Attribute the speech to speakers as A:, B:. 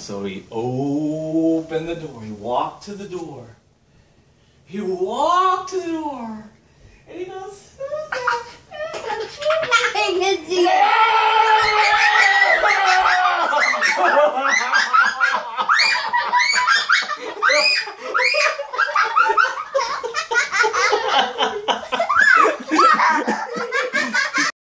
A: So he opened the door. He walked to the door. He walked to the door. And he goes, who's that?
B: I can see it.